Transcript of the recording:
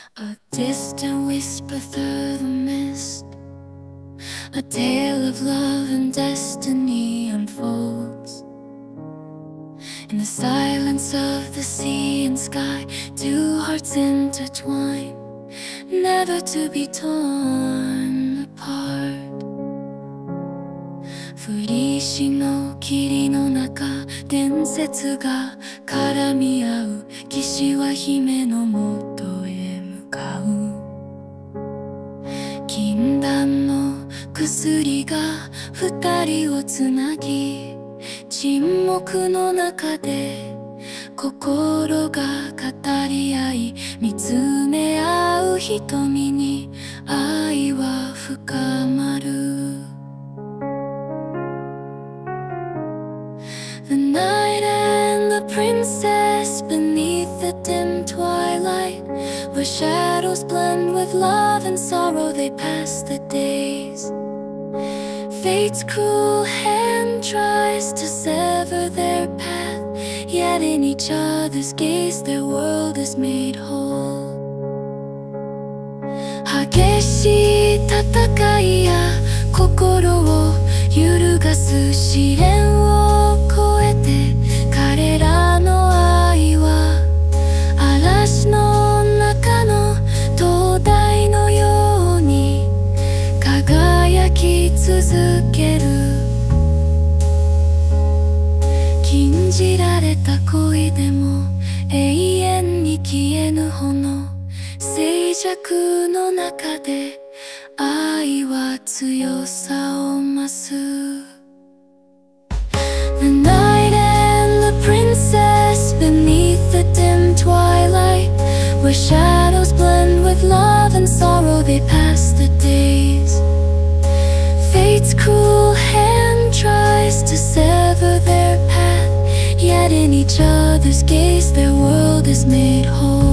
A distant whisper through the mist, a tale of love and destiny unfolds. In the silence of the sea and sky, two hearts intertwine, never to be torn apart. 振りしの霧の中、伝説が絡み合う。騎士は姫のもとへ向かう。禁断の薬が二人をつなぎ、沈黙の中で心が語り合い、見つめ合う瞳に愛は深まる。The knight and the princess beneath the dim twilight, where shadows blend with love and sorrow, they pass the days. Fate's cruel hand tries to sever their path, yet in each other's gaze their world is made whole. 激しい戦いや心を揺るがす試練を越えて、彼らの愛は嵐の中の灯台のように輝き続ける。禁じられた恋でも永遠に消えぬ炎、静寂の中で愛は強さを増す。The knight and the princess beneath the dim twilight, where shadows blend with love and sorrow, they pass the days. Fate's cruel hand tries to sever their path, yet in each other's gaze their world is made whole.